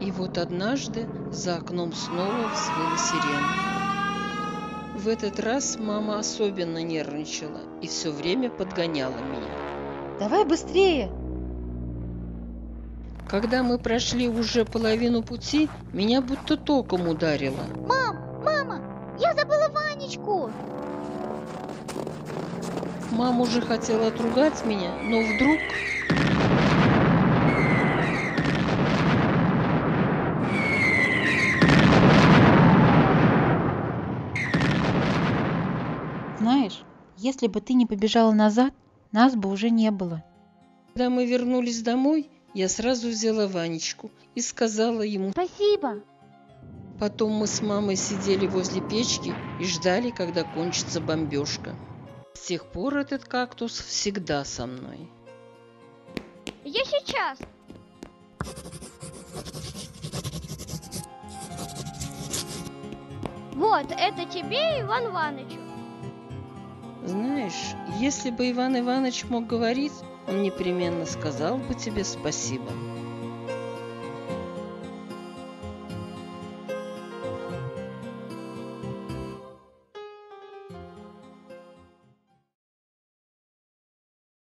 И вот однажды за окном снова взвыла сирена. В этот раз мама особенно нервничала и все время подгоняла меня. Давай быстрее! Когда мы прошли уже половину пути, меня будто током ударило. Мама, я забыла Ванечку! Мама уже хотела отругать меня, но вдруг... Знаешь, если бы ты не побежала назад, нас бы уже не было. Когда мы вернулись домой, я сразу взяла Ванечку и сказала ему... Спасибо! Потом мы с мамой сидели возле печки и ждали, когда кончится бомбежка. С тех пор этот кактус всегда со мной. Я сейчас! Вот, это тебе, Иван Ивановичу. Знаешь, если бы Иван Иванович мог говорить, он непременно сказал бы тебе спасибо.